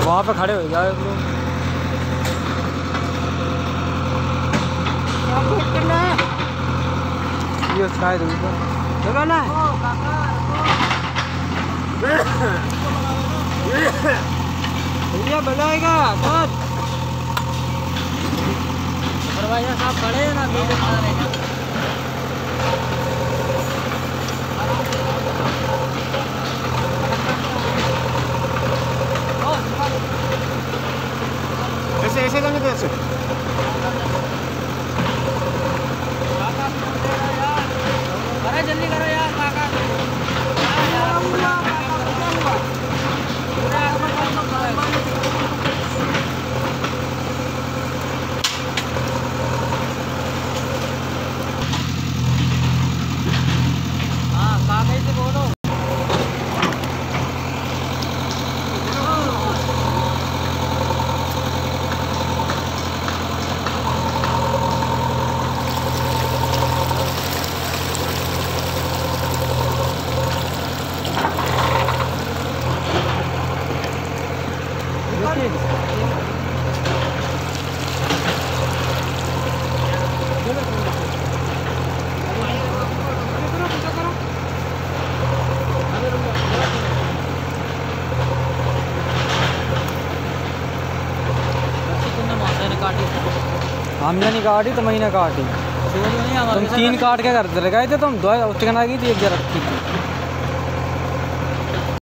वहाँ पे खड़े हो जाए ये शायद ऊपर ना भैया बनाएगा सर सुपरवाइजर साहब खड़े हैं ना वीडियो बना रहे हैं। ऐसे ऐसे जाने दो ऐसे अरे जल्दी करो यार काका हाँ काका से बोलो हमने नहीं काटी तो महीने काटी तुम 3 काट के करते रह गए थे तुम 2 चिकन आ गई थी 1 रखी थी।